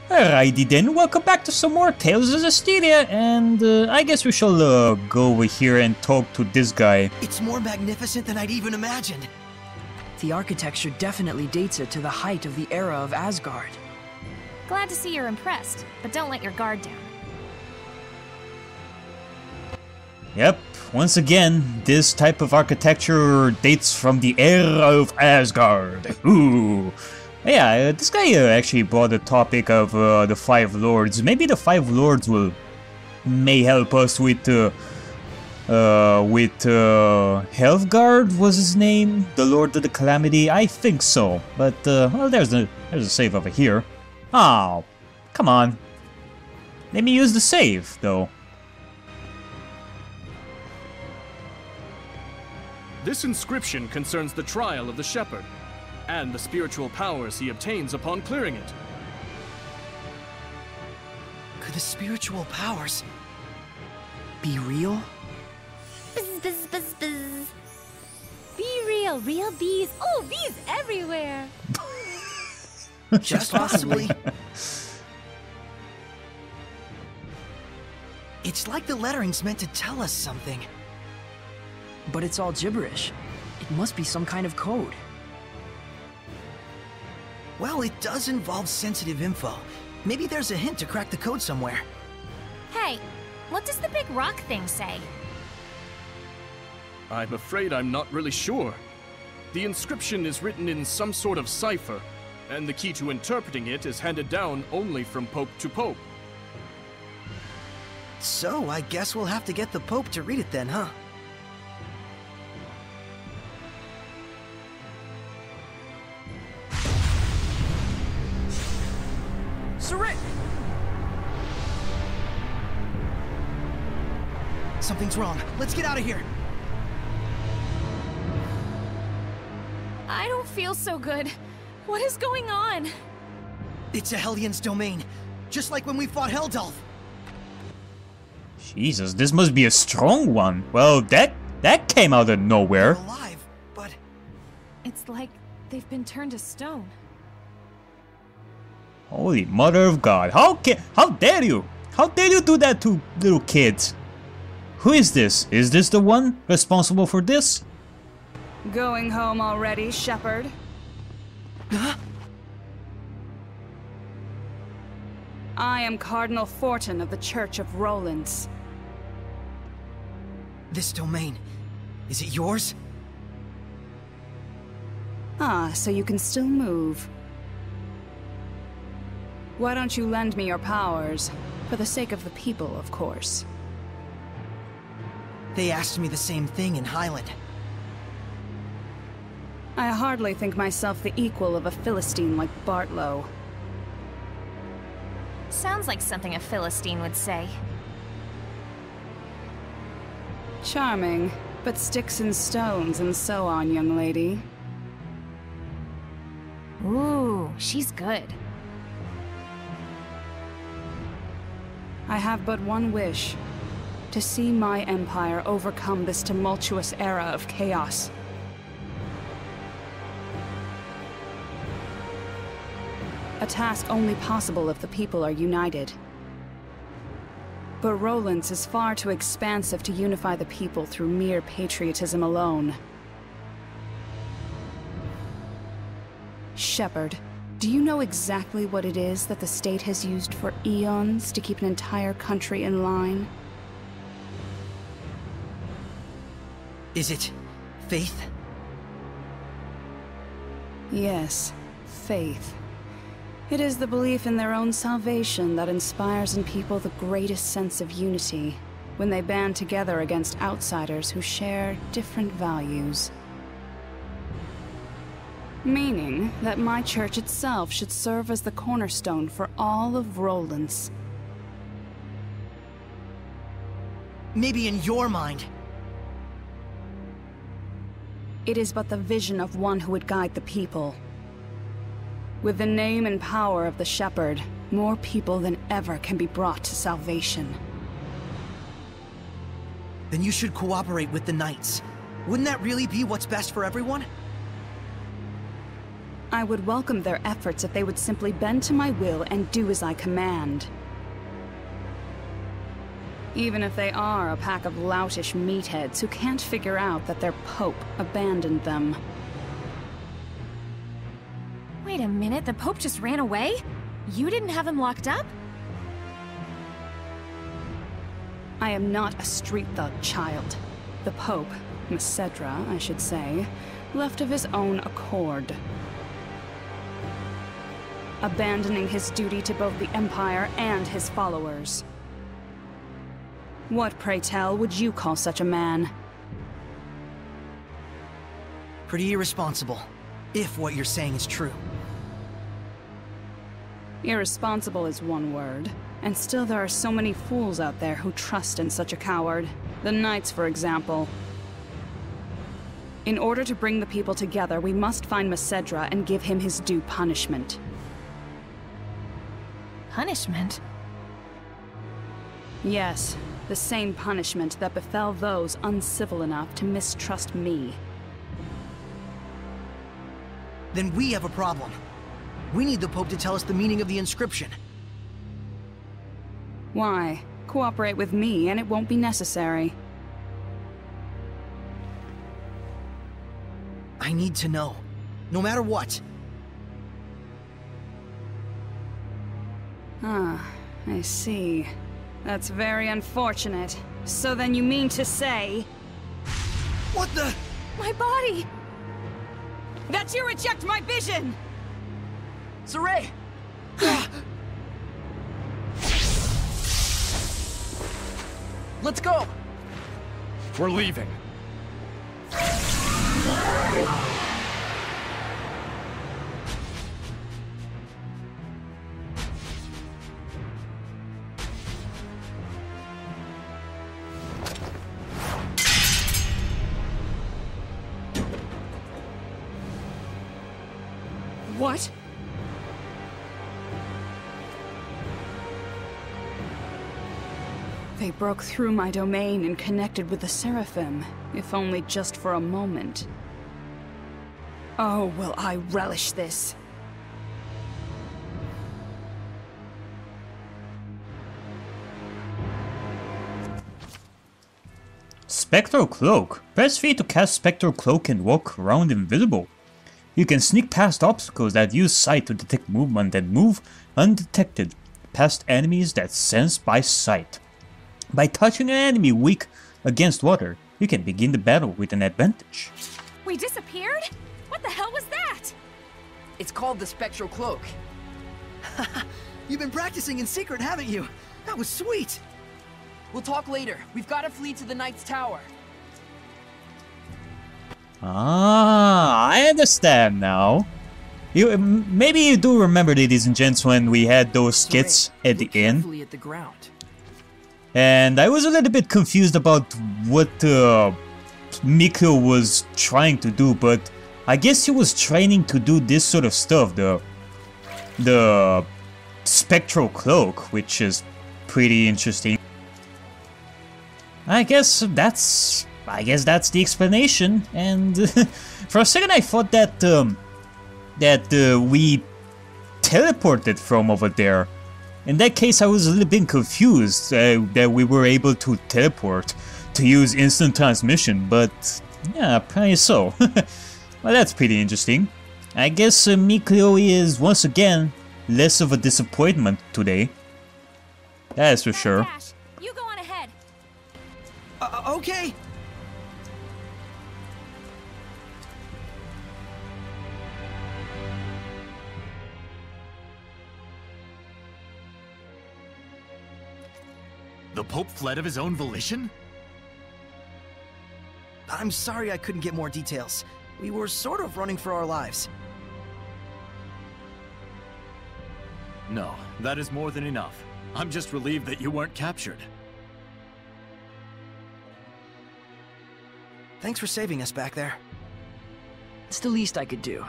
Alrighty then, welcome back to some more Tales of Zestiria, and I guess we shall go over here and talk to this guy. It's more magnificent than I'd even imagined. The architecture definitely dates it to the height of the era of Asgard. Glad to see you're impressed, but don't let your guard down. Yep, once again, this type of architecture dates from the era of Asgard. Ooh. Yeah, this guy actually brought the topic of the Five Lords. Maybe the Five Lords may help us with Helfgard was his name, the Lord of the Calamity. I think so, but well, there's a save over here. Oh, come on. Let me use the save though. This inscription concerns the trial of the shepherd, and the spiritual powers he obtains upon clearing it. Could the spiritual powers be real? Buzz, buzz, buzz, buzz. Be real, real bees. Oh, bees everywhere. just possibly? It's like the lettering's meant to tell us something. But it's all gibberish. It must be some kind of code. Well, it does involve sensitive info. Maybe there's a hint to crack the code somewhere. Hey, what does the big rock thing say? I'm afraid I'm not really sure. The inscription is written in some sort of cipher, and the key to interpreting it is handed down only from pope to pope. So, I guess we'll have to get the Pope to read it then, huh? Sorey! Something's wrong. Let's get out of here. I don't feel so good. What is going on? It's a Hellion's domain, just like when we fought Heldalf. Jesus, this must be a strong one. Well, that came out of nowhere. They're alive, but It's like they've been turned to stone. Holy mother of God! How dare you? How dare you do that to little kids? Who is this? Is this the one responsible for this? Going home already, shepherd? huh? I am Cardinal Fortin of the Church of Rollins. This domain, is it yours? Ah, so you can still move. Why don't you lend me your powers? For the sake of the people, of course. They asked me the same thing in Highland. I hardly think myself the equal of a Philistine like Bartlow. Sounds like something a Philistine would say. Charming, but sticks and stones and so on, young lady. Ooh, she's good. I have but one wish. To see my empire overcome this tumultuous era of chaos. A task only possible if the people are united. But Rollins is far too expansive to unify the people through mere patriotism alone. Shepherd, do you know exactly what it is that the state has used for eons to keep an entire country in line? Is it faith? Yes, faith. It is the belief in their own salvation that inspires in people the greatest sense of unity when they band together against outsiders who share different values. Meaning that my church itself should serve as the cornerstone for all of Rollins. Maybe in your mind. It is but the vision of one who would guide the people. With the name and power of the Shepherd, more people than ever can be brought to salvation. Then you should cooperate with the Knights. Wouldn't that really be what's best for everyone? I would welcome their efforts if they would simply bend to my will and do as I command. Even if they are a pack of loutish meatheads who can't figure out that their Pope abandoned them. Wait a minute, the Pope just ran away? You didn't have him locked up? I am not a street thug child. The Pope, Macedra, I should say, left of his own accord. Abandoning his duty to both the Empire and his followers. What, pray tell, would you call such a man? Pretty irresponsible, if what you're saying is true. Irresponsible is one word, and still there are so many fools out there who trust in such a coward. The Knights, for example. In order to bring the people together, we must find Macedra and give him his due punishment. Punishment? Yes, the same punishment that befell those uncivil enough to mistrust me. Then we have a problem. We need the Pope to tell us the meaning of the inscription. Why? Cooperate with me and it won't be necessary. I need to know. No matter what. Ah, I see. That's very unfortunate. So then you mean to say... What the... My body! that you reject my vision! Sorey! Let's go! We're leaving. What? They broke through my domain and connected with the Seraphim, if only just for a moment. Oh, will I relish this! Spectral Cloak. Press V to cast Spectral Cloak and walk around invisible. You can sneak past obstacles that use sight to detect movement and move undetected past enemies that sense by sight. By touching an enemy weak against water, you can begin the battle with an advantage. We disappeared? What the hell was that? It's called the Spectral Cloak. You've been practicing in secret, haven't you? That was sweet! We'll talk later. We've got to flee to the Knight's Tower. Ah, I understand now. Maybe you do remember, ladies and gents, when we had those skits at the end. At the ground. And I was a little bit confused about what Mikio was trying to do, but I guess he was training to do this sort of stuff, the Spectral Cloak, which is pretty interesting. I guess that's the explanation. And for a second I thought that we teleported from over there. In that case, I was a little bit confused that we were able to teleport to use instant transmission, but yeah, apparently so. Well, that's pretty interesting. I guess Mikio is once again less of a disappointment today. That is for sure. Dash, you go on ahead. Okay. The Pope fled of his own volition? I'm sorry I couldn't get more details. We were sort of running for our lives. No, that is more than enough. I'm just relieved that you weren't captured. Thanks for saving us back there. It's the least I could do.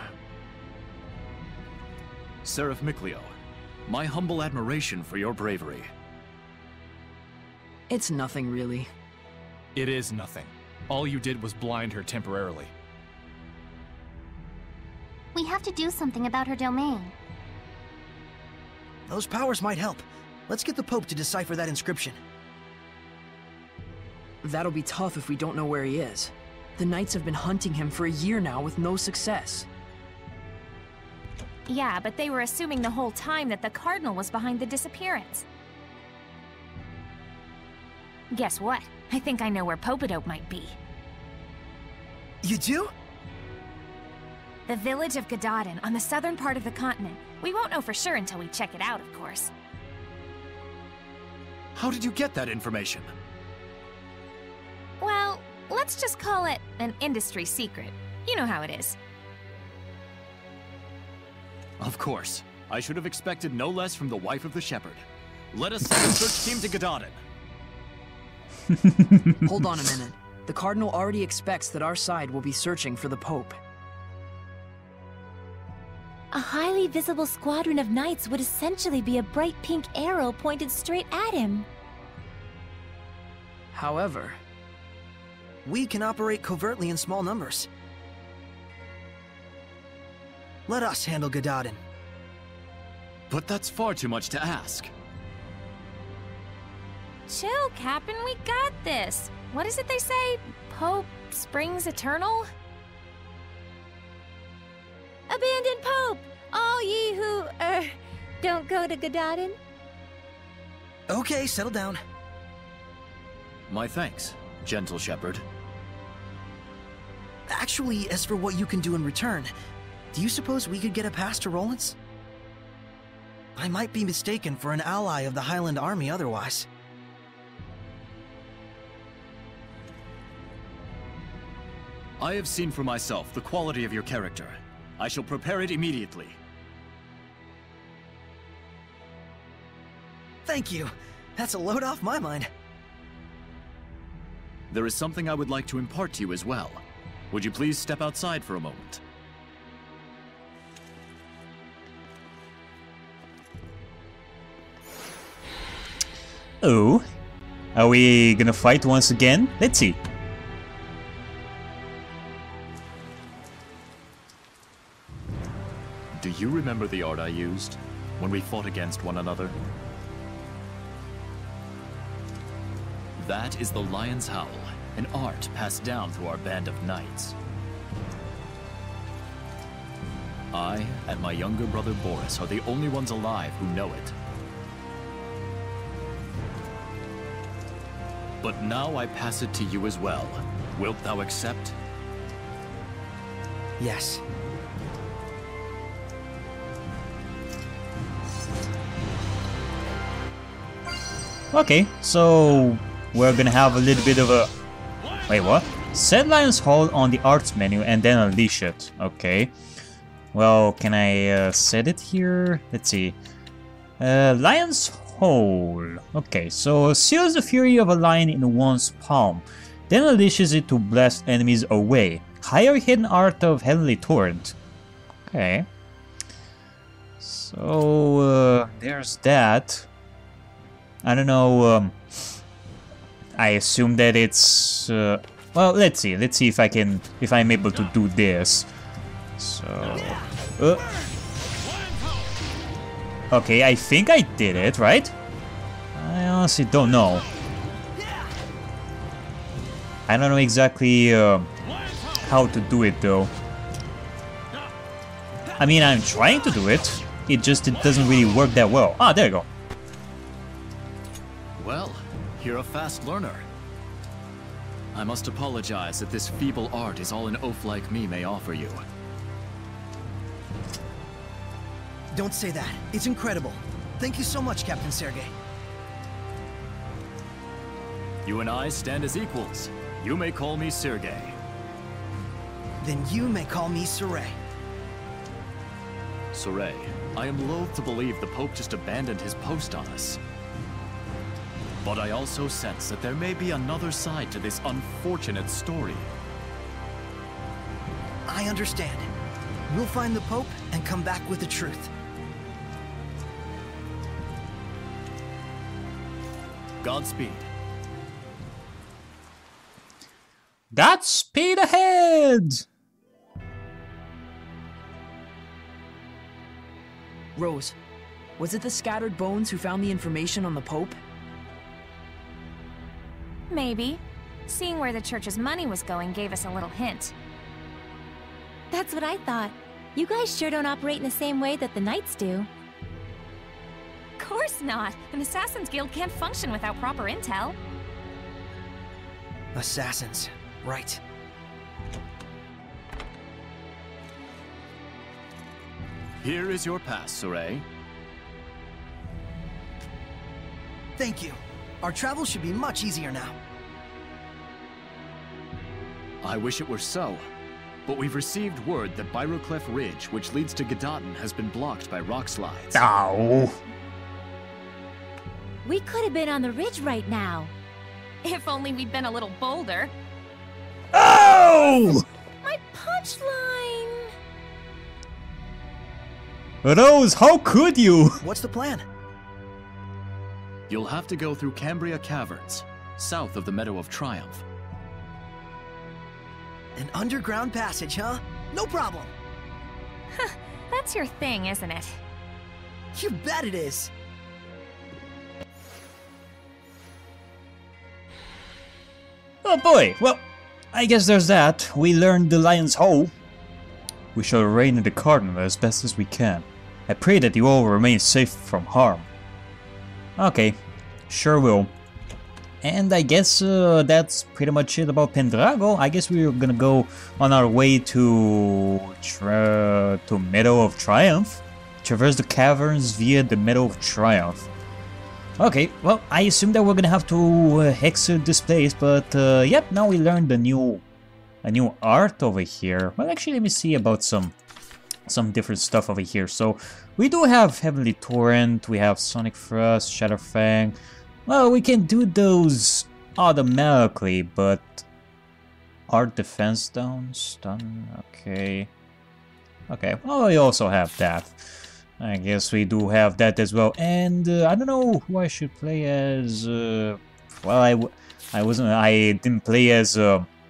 Seraph Mikleo, my humble admiration for your bravery. It's nothing, really. It is nothing. All you did was blind her temporarily. We have to do something about her domain. Those powers might help. Let's get the Pope to decipher that inscription. That'll be tough if we don't know where he is. The Knights have been hunting him for a year now with no success. Yeah, but they were assuming the whole time that the Cardinal was behind the disappearance. Guess what? I think I know where Popadope might be. You do? The village of Gadadin, on the southern part of the continent. We won't know for sure until we check it out, of course. How did you get that information? Well, let's just call it an industry secret. You know how it is. Of course. I should have expected no less from the wife of the shepherd. Let us send a search team to Gadadin. Hold on a minute. The Cardinal already expects that our side will be searching for the Pope. A highly visible squadron of knights would essentially be a bright pink arrow pointed straight at him. However, We can operate covertly in small numbers. Let us handle Gadadin. But that's far too much to ask. Chill, Captain, we got this. What is it they say? Pope springs eternal? Abandon Pope! All ye who, don't go to Gadadin. Okay, settle down. My thanks, gentle shepherd. Actually, as for what you can do in return, do you suppose we could get a pass to Roland's? I might be mistaken for an ally of the Highland Army otherwise. I have seen for myself the quality of your character. I shall prepare it immediately. Thank you. That's a load off my mind. There is something I would like to impart to you as well. Would you please step outside for a moment? Oh, are we gonna fight once again? Let's see. Do you remember the art I used when we fought against one another? That is the Lion's Howl, an art passed down through our band of knights. I and my younger brother Boris are the only ones alive who know it. But now I pass it to you as well. Wilt thou accept? Yes. Okay, so we're gonna have a little bit of a... Wait, what? Set Lion's Hall on the arts menu and then unleash it. Okay. Well, can I set it here? Let's see. Lion's Hall. Okay, so seals the fury of a lion in one's palm. Then unleashes it to blast enemies away. Higher hidden art of Heavenly Torrent. Okay. So, there's that. I don't know, I assume that it's, well, let's see if I'm able to do this. So, okay, I think I did it, right? I honestly don't know. I don't know exactly, how to do it, though. I mean, I'm trying to do it, it doesn't really work that well. Ah, there you go. Well, you're a fast learner. I must apologize that this feeble art is all an oaf like me may offer you. Don't say that. It's incredible. Thank you so much, Captain Sergei. You and I stand as equals. You may call me Sergei. Then you may call me Sorey. Sorey, I am loath to believe the Pope just abandoned his post on us. But I also sense that there may be another side to this unfortunate story. I understand. We'll find the Pope and come back with the truth. Godspeed. Godspeed ahead! Rose, was it the scattered bones who found the information on the Pope? Maybe. Seeing where the church's money was going gave us a little hint. That's what I thought. You guys sure don't operate in the same way that the Knights do. Of course not. An Assassin's Guild can't function without proper intel. Assassins. Right. Here is your pass, Sorey. Thank you. Our travel should be much easier now. I wish it were so, but we've received word that Byroclef Ridge, which leads to Gedaten, has been blocked by rock slides. Ow. We could have been on the ridge right now. If only we'd been a little bolder. Oh! My punchline! Rose, how could you? What's the plan? You'll have to go through Cambria Caverns, south of the Meadow of Triumph. An underground passage, huh? No problem. That's your thing, isn't it? You bet it is. Oh boy, well, I guess there's that. We learned the Lion's Hole. We shall reign in the Cardinal as best as we can. I pray that you all remain safe from harm. Okay, sure will. And I guess that's pretty much it about Pendrago. I guess we're gonna go on our way to Meadow of Triumph. Traverse the caverns via the Meadow of Triumph. Okay, well, I assume that we're gonna have to exit this place, but yep, now we learned a new art over here. Well, actually, let me see about some different stuff over here. So we do have Heavenly Torrent, we have Sonic Thrust, Shadowfang. Well, we can do those automatically, but Art Defense down, stun, okay. Okay, well, we also have that. I guess we do have that as well, and I don't know who I should play as. Well, I didn't play as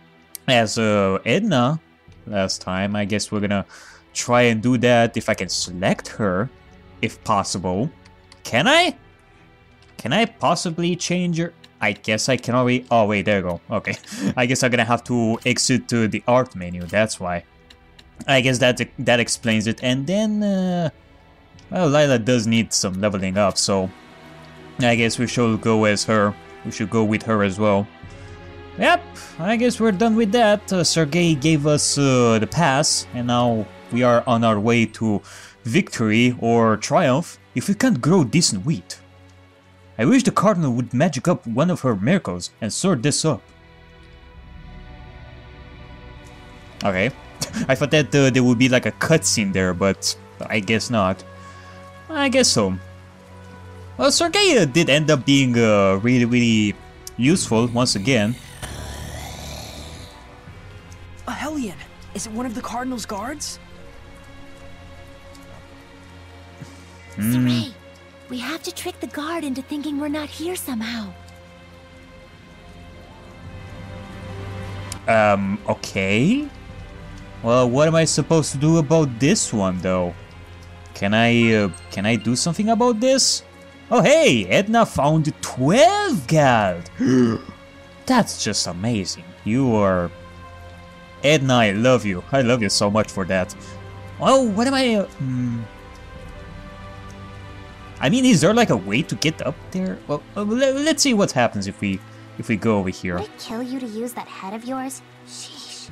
Edna last time. I guess we're gonna try and do that if I can select her, if possible. Can I? Can I possibly change her? I guess I can already. Oh wait, there you go. Okay, I guess I'm gonna have to exit to the art menu. That's why. I guess that explains it, and then. Well, Lila does need some leveling up, so I guess we should go as her. We should go with her as well. Yep, I guess we're done with that. Sergei gave us the pass, and now we are on our way to victory or triumph if we can't grow decent wheat. I wish the Cardinal would magic up one of her miracles and sort this up. Okay, I thought that there would be like a cutscene there, but I guess not. I guess so. Well, Sergei did end up being really, really useful once again. A Hellion! Is it one of the Cardinal's guards? Sorey, we have to trick the guard into thinking we're not here somehow. Okay. Well, what am I supposed to do about this one, though? Can I do something about this? Oh hey, Edna found 12 gold! That's just amazing. You are... Edna, I love you. I love you so much for that. Oh, what am I... I mean, is there like a way to get up there? Well, let's see what happens if we go over here. Would it kill you to use that head of yours? Sheesh.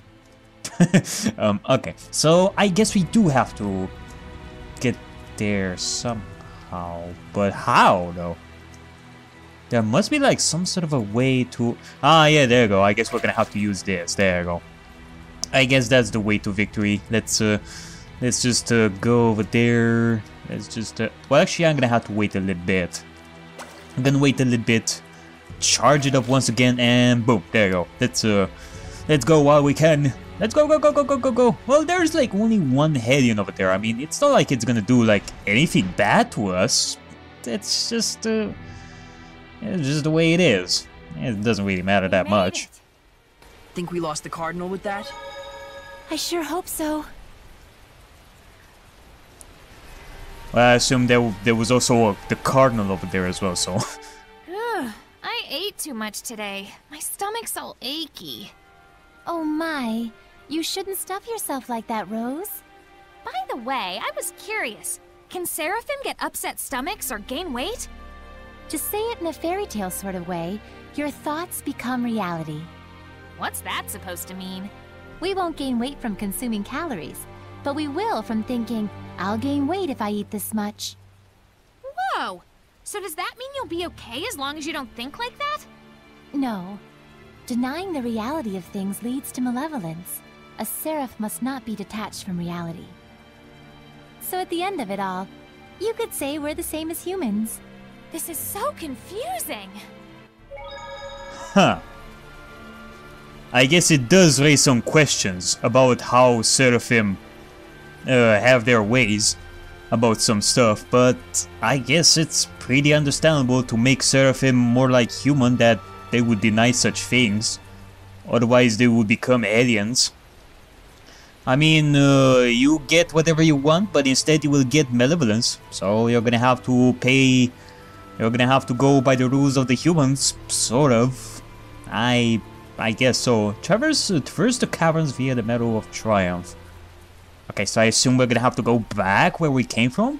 Okay, so I guess we do have to get there somehow, but how though? There must be like some sort of a way to... Ah, yeah, there you go. I guess we're gonna have to use this. There you go. I guess that's the way to victory. Let's just go over there. Let's just... well, actually, I'm gonna have to wait a little bit. I'm gonna wait a little bit, charge it up once again, and boom, there you go. Let's go while we can. Let's go, go, go, go, go, go, go. Well, there's like only one Hellion over there. I mean, it's not like it's gonna do like anything bad to us. It's just the way it is. It doesn't really matter that much. Think we lost the Cardinal with that? I sure hope so. Well, I assume there was also the cardinal over there as well, so... Ugh, I ate too much today. My stomach's all achy. Oh my, you shouldn't stuff yourself like that, Rose. By the way, I was curious. Can Seraphim get upset stomachs or gain weight? To say it in a fairy tale sort of way, your thoughts become reality. What's that supposed to mean? We won't gain weight from consuming calories, but we will from thinking, I'll gain weight if I eat this much. Whoa! So does that mean you'll be okay as long as you don't think like that? No. Denying the reality of things leads to malevolence. A seraph must not be detached from reality. So at the end of it all, you could say we're the same as humans. This is so confusing! Huh. I guess it does raise some questions about how Seraphim have their ways about some stuff, but I guess it's pretty understandable to make Seraphim more like human, that they would deny such things. Otherwise they would become aliens. I mean, you get whatever you want, but instead you will get malevolence. So you're gonna have to pay... You're gonna have to go by the rules of the humans, sort of. I guess so. Traverse the caverns via the Meadow of Triumph. Okay, so I assume we're gonna have to go back where we came from?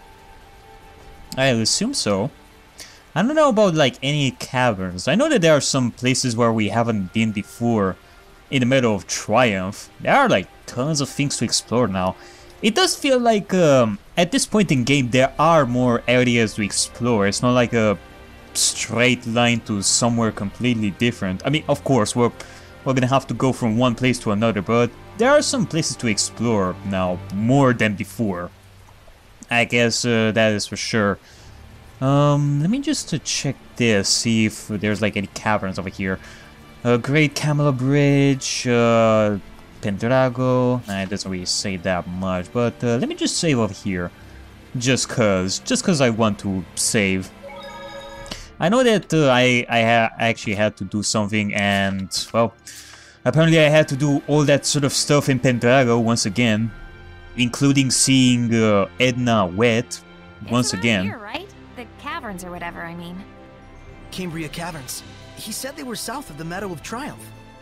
I'll assume so. I don't know about like any caverns. I know that there are some places where we haven't been before in the Meadow of Triumph. There are like tons of things to explore now. It does feel like at this point in game there are more areas to explore. It's not like a straight line to somewhere completely different. I mean, of course, we're gonna have to go from one place to another, but there are some places to explore now, more than before. I guess that is for sure. Let me just check this, see if there's like any caverns over here. Great Camelo Bridge, Pendrago. Nah, it doesn't really say that much, but let me just save over here. Just cause I want to save. I know that I actually had to do something, and well, apparently I had to do all that sort of stuff in Pendrago once again, including seeing Edna wet once again. Here, right? The caverns or whatever, I mean. Cambria Caverns. He said they were south of the Meadow of Triumph.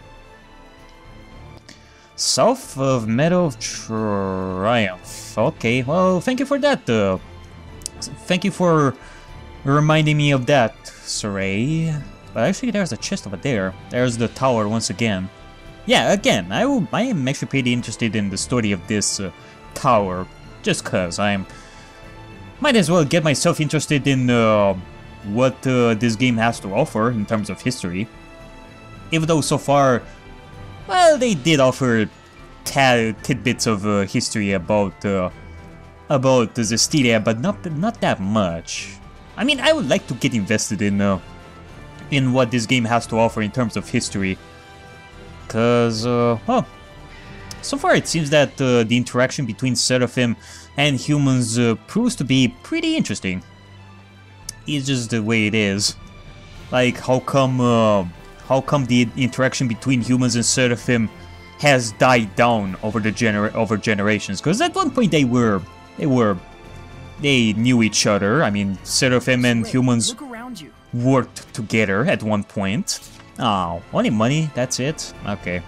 South of Meadow of Triumph. Okay, well, thank you for that. Thank you for reminding me of that, Sorey. But actually, there's a chest over there. There's the tower once again. Yeah, again, I am actually pretty interested in the story of this tower, just cause might as well get myself interested in what this game has to offer in terms of history. Even though so far, well, they did offer tidbits of history about the Zestiria, but not that much. I mean, I would like to get invested in what this game has to offer in terms of history, cause well, so far it seems that the interaction between Seraphim and humans proves to be pretty interesting. It's just the way it is. Like, how come the interaction between humans and Seraphim has died down over generations? Because at one point they knew each other. I mean, Seraphim and humans worked together at one point. Oh, only money? That's it? Okay.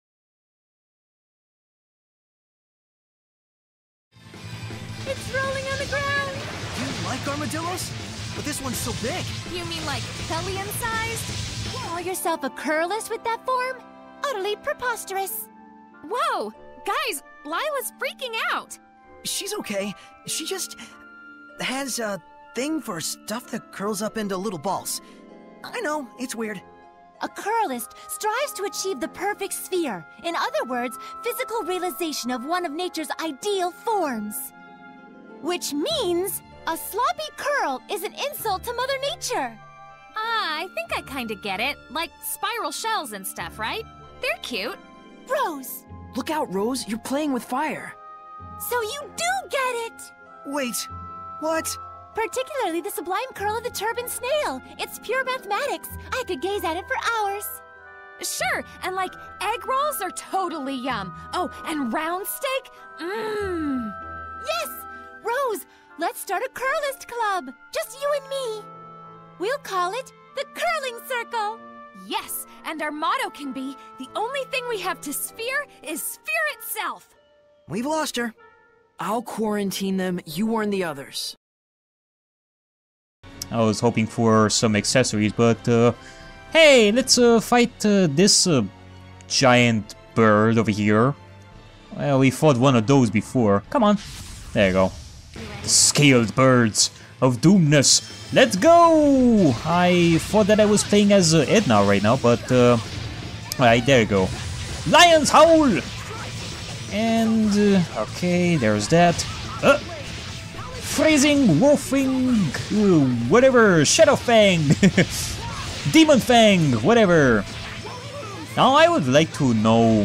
It's rolling on the ground! You like armadillos? But this one's so big. You mean like Hellion-sized? You call yourself a curlist with that form? Utterly preposterous. Whoa! Guys, Lila's freaking out! She's okay. She just has a thing for stuff that curls up into little balls. I know, it's weird. A curlist strives to achieve the perfect sphere. In other words, physical realization of one of nature's ideal forms. Which means a sloppy curl is an insult to Mother Nature. Ah, I think I kinda get it. Like spiral shells and stuff, right? They're cute. Rose! Look out, Rose. You're playing with fire. So you do get it! Wait, what? Particularly the sublime curl of the turban snail. It's pure mathematics. I could gaze at it for hours. Sure, and like egg rolls are totally yum. Oh, and round steak? Mmm. Yes! Rose, Let's start a curlist club! Just you and me! We'll call it the Curling Circle! Yes, and our motto can be, the only thing we have to sphere is sphere itself! We've lost her. I'll quarantine them, you warn the others. I was hoping for some accessories, but hey, let's fight this giant bird over here. Well, we fought one of those before. Come on. There you go. The scaled birds of Doomness. Let's go! I thought that I was playing as Edna right now, but alright, there you go. Lion's Howl! And okay, there's that. Freezing, Wolfing, whatever, Shadow Fang, Demon Fang, whatever. Now I would like to know.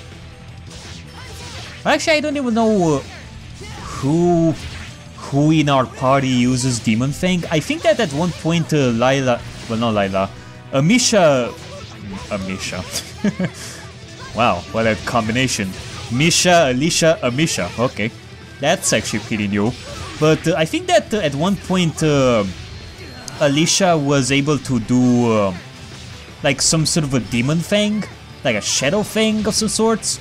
Actually, I don't even know who in our party uses Demon Fang. I think that at one point Amisha. Wow, what a combination. Misha, Alicia, Amisha. Okay, that's actually pretty new. But I think that at one point Alicia was able to do like some sort of a Demon Fang, like a Shadow Fang of some sorts,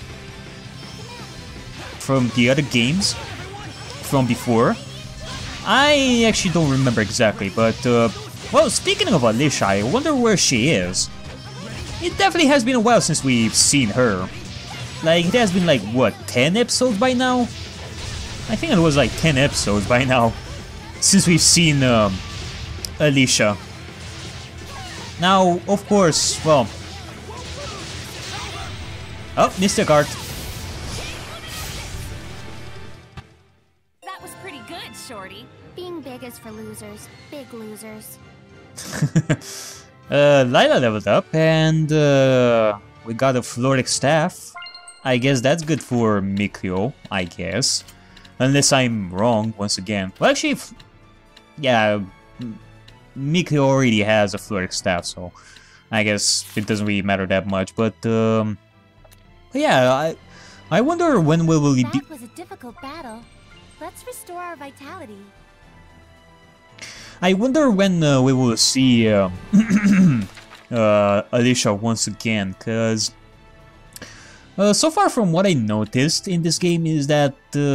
from the other games from before. I actually don't remember exactly, but well, speaking of Alicia, I wonder where she is. It definitely has been a while since we've seen her. Like, it has been like, what, 10 episodes by now? I think it was like 10 episodes by now since we've seen Alicia. Now, of course, well... Oh, Mr. Cart. That was pretty good, Shorty. Being big is for losers. Big losers. Lila leveled up, and we got a Floric Staff. I guess that's good for Mikio, I guess. Unless I'm wrong, once again. Well, actually, yeah, Mikio already has a Floric Staff, so I guess it doesn't really matter that much. But yeah, I wonder when we will be... That was a difficult battle. Let's restore our vitality. I wonder when we will see Alicia once again, because so far from what I noticed in this game is that,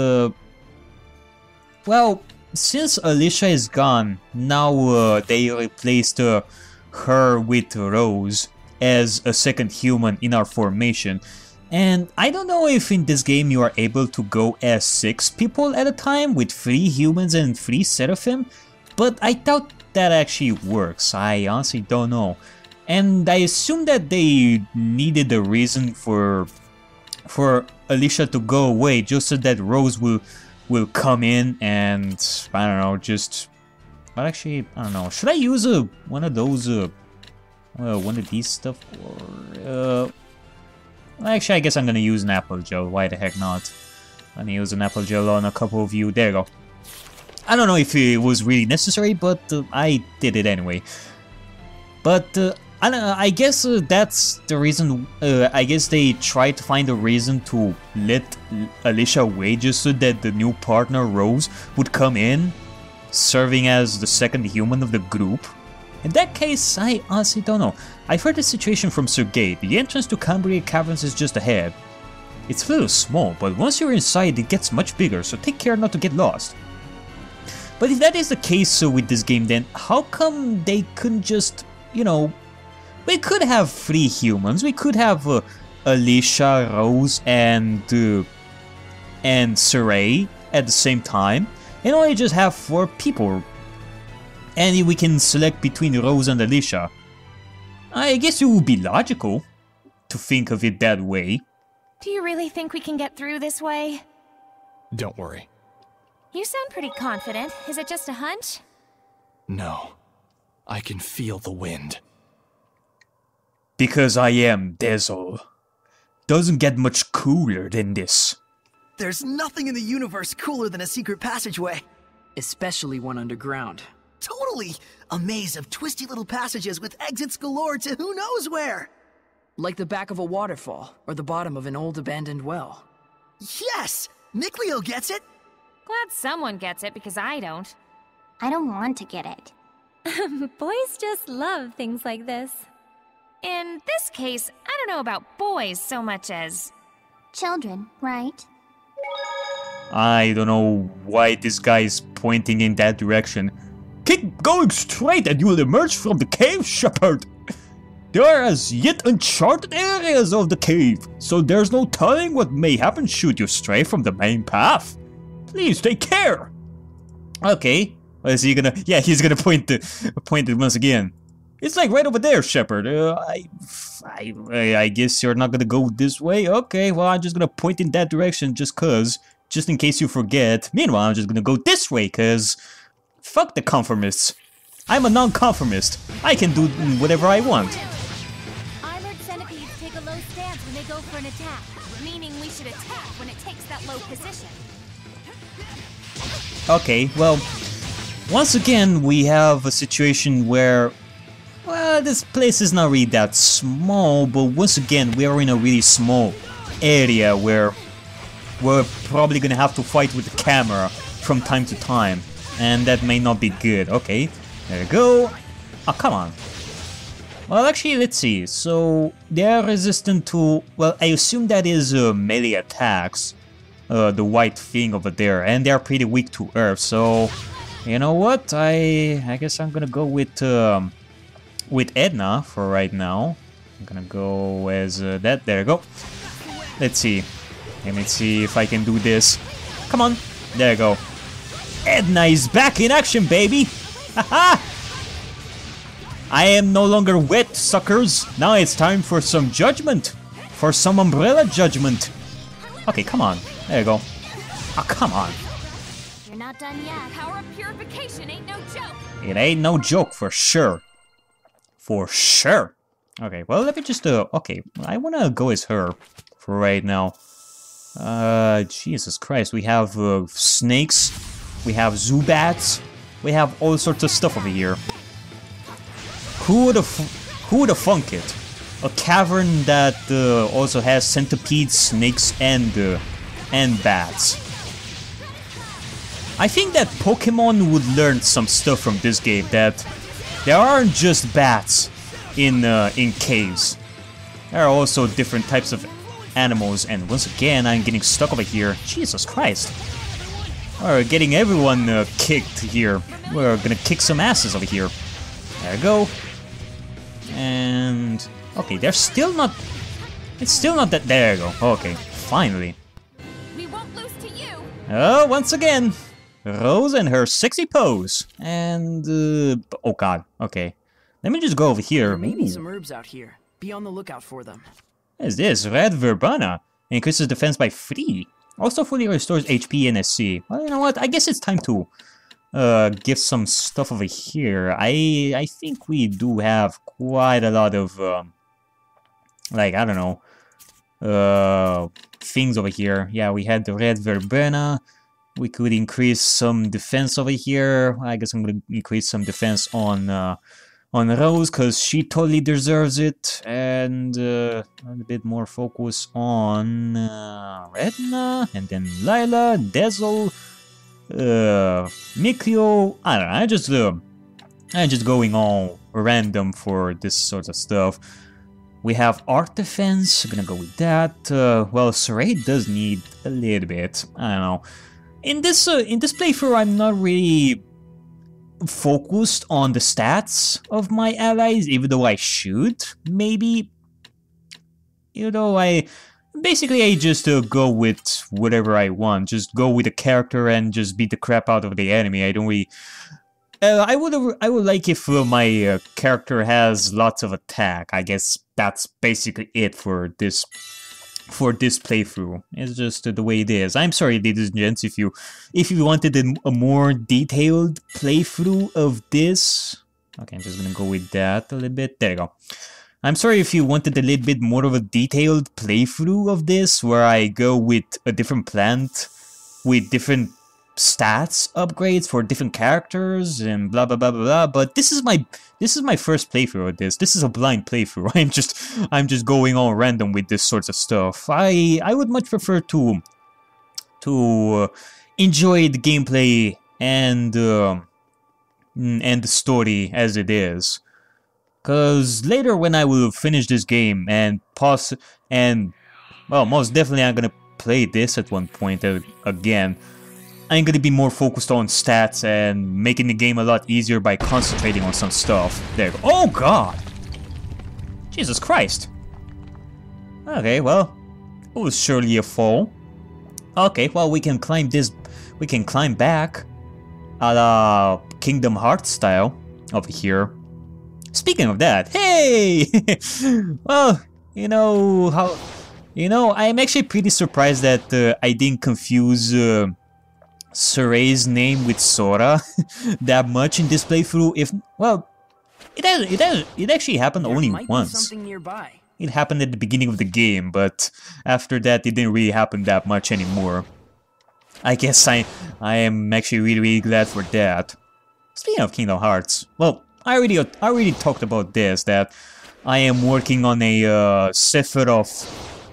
well, since Alicia is gone, now they replaced her with Rose as a second human in our formation. And I don't know if in this game you are able to go as 6 people at a time with 3 humans and 3 Seraphim, but I doubt that actually works. I honestly don't know. And I assume that they needed a reason for Alicia to go away just so that Rose will come in and, I don't know, just... But actually, I don't know. Should I use one of those, one of these stuff? Or, actually, I guess I'm gonna use an apple gel. Why the heck not? I'm gonna use an apple gel on a couple of you. There you go. I don't know if it was really necessary, but I did it anyway. But I don't know, I guess that's the reason. I guess they tried to find a reason to let Alicia away just so that the new partner Rose would come in, serving as the second human of the group. In that case, I honestly don't know. I've heard the situation from Sergei. The entrance to Cambria Caverns is just ahead. It's a little small, but once you're inside it gets much bigger, so take care not to get lost. But if that is the case with this game, then how come they couldn't just, you know, we could have 3 humans, we could have Alicia, Rose, and Sorey at the same time, and only just have 4 people. And we can select between Rose and Alicia. I guess it would be logical to think of it that way. Do you really think we can get through this way? Don't worry. You sound pretty confident. Is it just a hunch? No. I can feel the wind. Because I am Dazzle. Doesn't get much cooler than this. There's nothing in the universe cooler than a secret passageway. Especially one underground. Totally! A maze of twisty little passages with exits galore to who knows where! Like the back of a waterfall, or the bottom of an old abandoned well. Yes! Nickleo gets it! Glad someone gets it because I don't. I don't want to get it. Boys just love things like this. In this case, I don't know about boys so much as... Children, right? I don't know why this guy is pointing in that direction. Keep going straight and you will emerge from the cave, Shepherd. There are as yet uncharted areas of the cave, so there's no telling what may happen should you stray from the main path. Please take care. Okay, is he gonna? Yeah, he's gonna point it once again. It's like right over there, Shepherd. I guess you're not gonna go this way. Okay, well I'm just gonna point in that direction just in case you forget. Meanwhile, I'm just gonna go this way, cause fuck the conformists. I'm a non-conformist. I can do whatever I want. Armored centipedes take a low stance when they go for an attack, meaning we should attack when it takes that low position. Okay, well, once again we have a situation where, well, this place is not really that small, but once again we are in a really small area where we're probably gonna have to fight with the camera from time to time, and that may not be good. Okay, there we go. Oh, come on. Well, actually, let's see. So, they are resistant to, well, I assume that is melee attacks, the white thing over there, and they are pretty weak to earth, so, you know what, I guess I'm gonna go with Edna for right now. I'm gonna go as that, there we go. Let's see. Let me see if I can do this. Come on, there you go. Edna is back in action, baby! Haha! I am no longer wet, suckers. Now it's time for some judgment. For some umbrella judgment. Okay, come on. There you go. Oh, come on. You're not done yet. Power of purification ain't no joke. It ain't no joke, for sure. For sure. Okay, well, let me just, okay. I wanna go as her for right now. Jesus Christ. We have, snakes. We have Zubats. We have all sorts of stuff over here. Who would have thunk it? A cavern that also has centipedes, snakes, and bats. I think that Pokemon would learn some stuff from this game, that there aren't just bats in caves. There are also different types of animals, and once again I'm getting stuck over here. Jesus Christ. We're getting everyone kicked here. We're gonna kick some asses over here. There we go. And okay, they're still not. It's still not that. There you go. Okay, finally. We won't lose to you. Oh, once again, Rose and her sexy pose. And oh god. Okay, let me just go over here. There may be some herbs out here. Be on the lookout for them. What is this? Red Verbena increases defense by 3. Also fully restores HP and SC. Well, you know what? I guess it's time to give some stuff over here. I think we do have quite a lot of like, I don't know, things over here. Yeah, we had the red verbena. We could increase some defense over here. I guess I'm gonna increase some defense on Rose, because she totally deserves it, and a bit more focus on Redna, and then Lila, Dazzle, Mikio. I don't know, I'm just going all random for this sort of stuff. We have Art Defense, I'm gonna go with that. Well, Sorey does need a little bit, I don't know. In this playthrough, I'm not really focused on the stats of my allies, even though I should, maybe. You know, I just go with whatever I want. Just go with the character and just beat the crap out of the enemy. I don't really. I would like if my character has lots of attack. I guess that's basically it for this playthrough. It's just the way it is. I'm sorry, ladies and gents, if you wanted a more detailed playthrough of this. Okay, I'm just gonna go with that a little bit. There you go. I'm sorry if you wanted a little bit more of a detailed playthrough of this, where I go with a different plant with different stats upgrades for different characters and blah blah blah blah blah. But this is my first playthrough of this. This is a blind playthrough. I'm just going all random with this sorts of stuff. I would much prefer to enjoy the gameplay and the story as it is. Cause later when I will finish this game and well, most definitely I'm gonna play this at one point again. I'm gonna be more focused on stats and making the game a lot easier by concentrating on some stuff. There you go. Oh god! Jesus Christ! Okay, well, it was surely a fall. Okay, well, we can climb this. We can climb back a la Kingdom Hearts style over here. Speaking of that, hey! Well, you know how... You know, I'm actually pretty surprised that I didn't confuse Sorey's name with Sora that much in this playthrough. If, well, it actually happened only once. Something nearby. It happened at the beginning of the game, but after that it didn't really happen that much anymore. I guess I am actually really glad for that. Speaking of Kingdom Hearts, well, I already talked about this, that I am working on a Sephiroth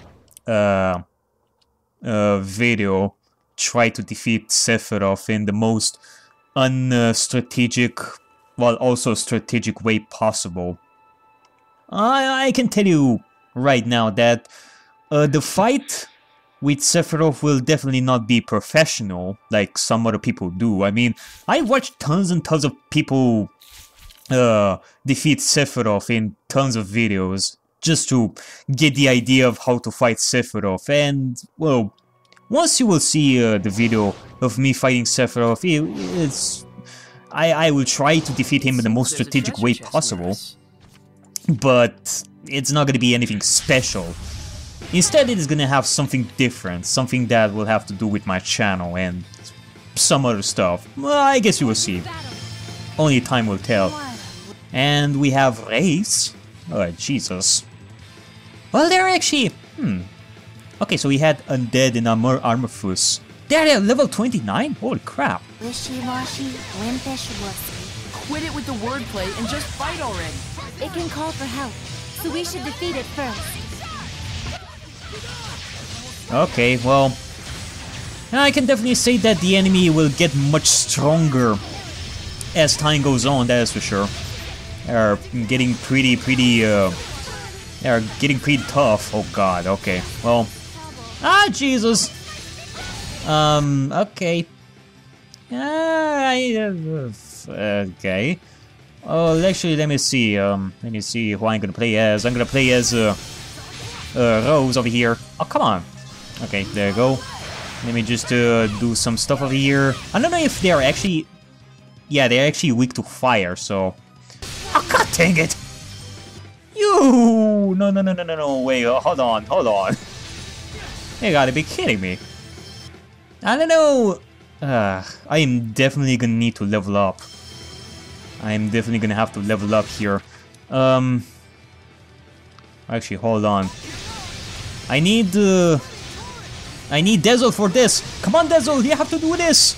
video, try to defeat Sephiroth in the most unstrategic, while also strategic way possible. I can tell you right now that the fight with Sephiroth will definitely not be professional like some other people do. I mean, I watched tons and tons of people defeat Sephiroth in tons of videos just to get the idea of how to fight Sephiroth, and well, once you will see the video of me fighting Sephiroth, I will try to defeat him in the most strategic way possible, but it's not going to be anything special. Instead, it is going to have something different, something that will have to do with my channel and some other stuff. Well, I guess you will see. Only time will tell. And we have Race. Oh, Jesus. Well, they're actually... Okay, so we had Undead and Armorfus. They're at level 29? Holy crap. Wishy-washy, wimpish wussy. Quit it with the wordplay and just fight already. It can call for help, so we should defeat it first. Okay, well... I can definitely say that the enemy will get much stronger as time goes on, that is for sure. They're getting pretty tough. Oh god, okay. Well... Ah, Jesus! Okay. Okay. Oh, actually, let me see who I'm gonna play as. I'm gonna play as, Rose over here. Oh, come on. Okay, there you go. Let me just, do some stuff over here. I don't know if they're actually... Yeah, they're actually weak to fire, so... Oh, god dang it! You! No, wait, hold on. You gotta be kidding me. I don't know... I am definitely gonna need to level up. I am definitely gonna have to level up here. Actually, hold on. I need Dezel for this. Come on, Dezel, you have to do this.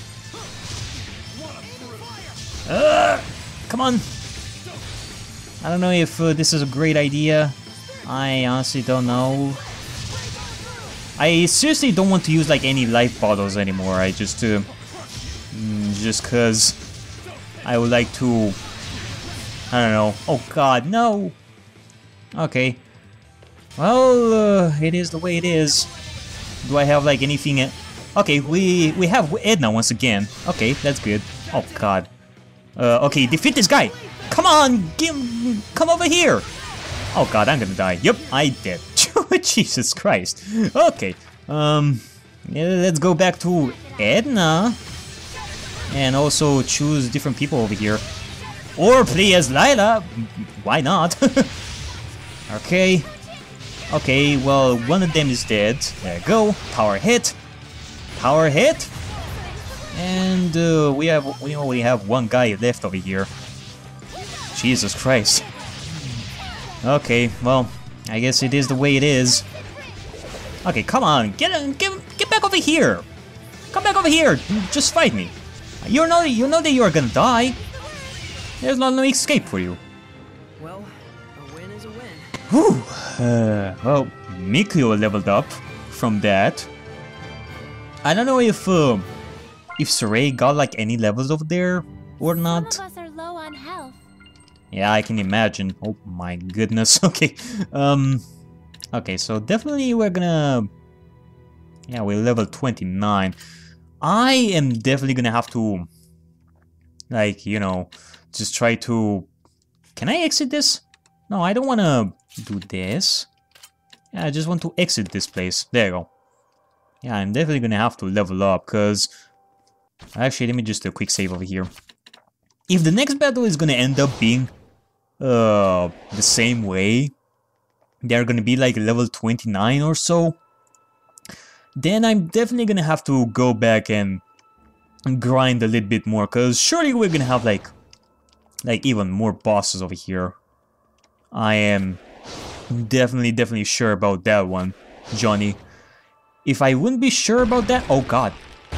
Come on. I don't know if this is a great idea. I honestly don't know. I seriously don't want to use like any life bottles anymore. I just cause I would like to. I don't know. Oh God, no. Okay. Well, it is the way it is. Do I have like anything? Okay, we have Edna once again. Okay, that's good. Oh God. Okay, defeat this guy. Come on, come over here. Oh God, I'm gonna die. Yep, I did. Jesus Christ. Okay. Yeah, let's go back to Edna. And also choose different people over here. Or play as Lila. Why not? Okay. Okay, well, one of them is dead. There you go. Power hit. Power hit. And we only have one guy left over here. Jesus Christ. Okay, well, I guess it is the way it is. Okay, come on, get back over here. Come back over here. Just fight me. You know that you are gonna die. There's no escape for you. Well, a win is a win. Whew. Well, Mikio leveled up from that. I don't know if if Sorey got like any levels over there or not. Some of us are low on health. Yeah, I can imagine. Oh my goodness. Okay. Okay, so definitely we're gonna... Yeah, we're level 29. I am definitely gonna have to, like, you know, just try to... Can I exit this? No, I don't wanna do this. Yeah, I just want to exit this place. There you go. Yeah, I'm definitely gonna have to level up, because... Actually, let me just do a quick save over here. If the next battle is gonna end up being the same way, they're gonna be like level 29 or so, then I'm definitely gonna have to go back and grind a little bit more, because surely we're gonna have like even more bosses over here. I am definitely sure about that one, Johnny. If I wouldn't be sure about that... Oh god.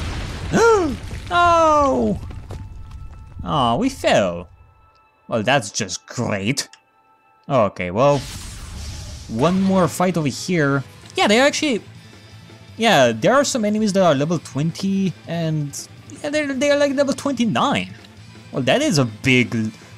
Oh! Oh, we fell. Well, that's just great. Okay, well, one more fight over here. Yeah, they're actually... Yeah, there are some enemies that are level 20, and yeah, they're like level 29. Well, that is a big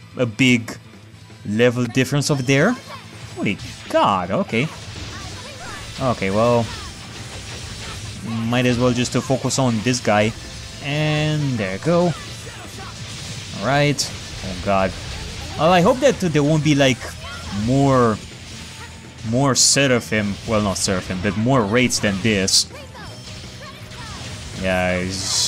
level difference over there. Holy god, okay. Okay, well, might as well just focus on this guy. And there you go. Alright. Oh god. Well, I hope that there won't be like more Seraphim. Well, not Seraphim, but more raids than this. Yeah,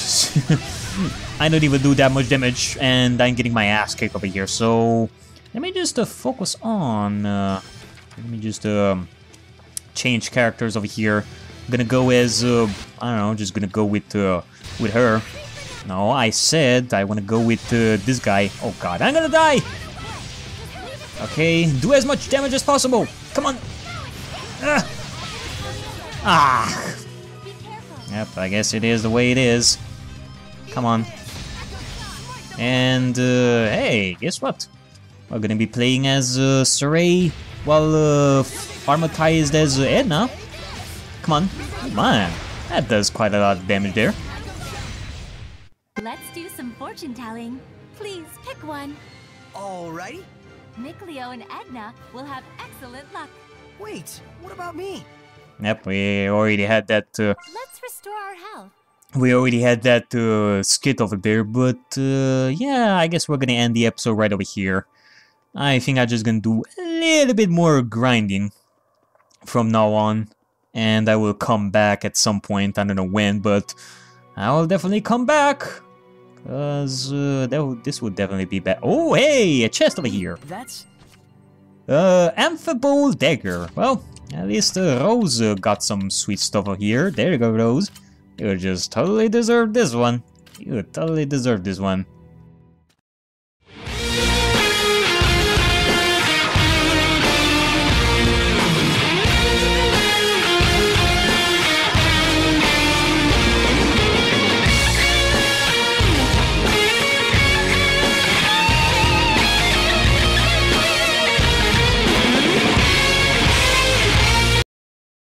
I don't even do that much damage, and I'm getting my ass kicked over here. So let me just focus on. Let me just change characters over here. I'm gonna go as I don't know, just gonna go with her. No, I said I want to go with this guy. Oh god, I'm gonna die! Okay, do as much damage as possible! Come on! Ah! Yep, I guess it is the way it is. Come on. And, hey, guess what? We're gonna be playing as Sorey, while armatized as Edna. Come on. Come on. That does quite a lot of damage there. Let's do some fortune telling. Please pick one. Alrighty. Nickleo and Edna will have excellent luck. Wait, what about me? Yep, we already had that. Let's restore our health. We already had that skit over there, but yeah, I guess we're gonna end the episode right over here. I think I'm just gonna do a little bit more grinding from now on, and I will come back at some point. I don't know when, but I will definitely come back, because this would definitely be bad. Oh, hey, a chest over here. That's... amphibole dagger. Well, at least Rose got some sweet stuff over here. There you go, Rose. You just totally deserve this one. You totally deserve this one.